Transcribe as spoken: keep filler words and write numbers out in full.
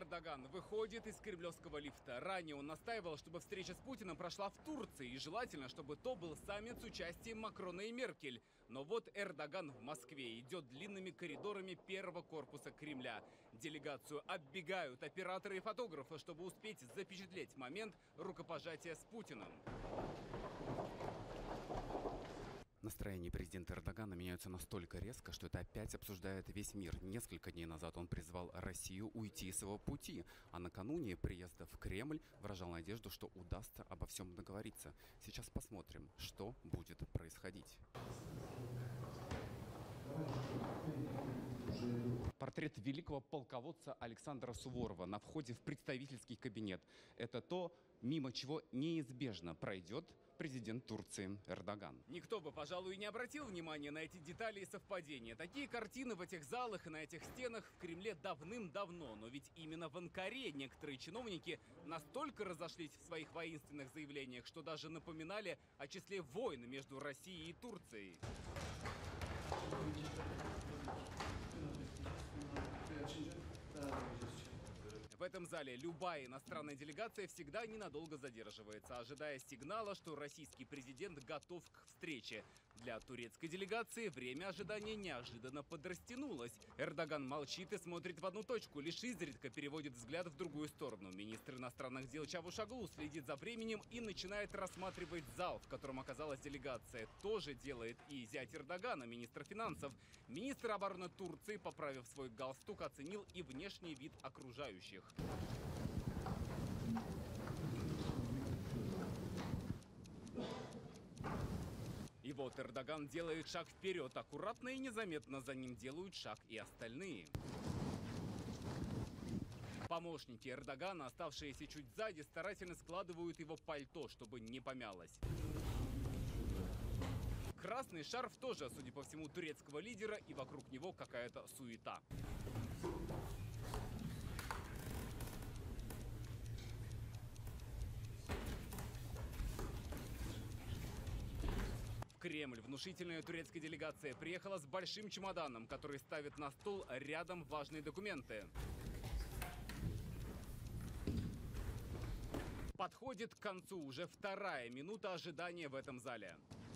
Эрдоган выходит из кремлевского лифта. Ранее он настаивал, чтобы встреча с Путиным прошла в Турции, и желательно, чтобы то был саммит с участием Макрона и Меркель. Но вот Эрдоган в Москве идет длинными коридорами первого корпуса Кремля. Делегацию оббегают операторы и фотографы, чтобы успеть запечатлеть момент рукопожатия с Путиным. Настроения президента Эрдогана меняются настолько резко, что это опять обсуждает весь мир. Несколько дней назад он призвал Россию уйти с его пути, а накануне приезда в Кремль выражал надежду, что удастся обо всем договориться. Сейчас посмотрим, что будет происходить. Портрет великого полководца Александра Суворова на входе в представительский кабинет. Это то, мимо чего неизбежно пройдет президент Турции Эрдоган. Никто бы, пожалуй, не обратил внимания на эти детали и совпадения. Такие картины в этих залах и на этих стенах в Кремле давным-давно. Но ведь именно в Анкаре некоторые чиновники настолько разошлись в своих воинственных заявлениях, что даже напоминали о числе войн между Россией и Турцией. В этом зале любая иностранная делегация всегда ненадолго задерживается, ожидая сигнала, что российский президент готов к встрече. Для турецкой делегации время ожидания неожиданно подрастянулось. Эрдоган молчит и смотрит в одну точку, лишь изредка переводит взгляд в другую сторону. Министр иностранных дел Чавушоглу следит за временем и начинает рассматривать зал, в котором оказалась делегация. Тоже делает и зять Эрдогана, министр финансов. Министр обороны Турции, поправив свой галстук, оценил и внешний вид окружающих. И вот Эрдоган делает шаг вперед, аккуратно и незаметно за ним делают шаг и остальные. Помощники Эрдогана, оставшиеся чуть сзади, старательно складывают его пальто, чтобы не помялось. Красный шарф тоже, судя по всему, турецкого лидера, и вокруг него какая-то суета. В Кремль внушительная турецкая делегация приехала с большим чемоданом, который ставит на стол рядом важные документы. Подходит к концу уже вторая минута ожидания в этом зале.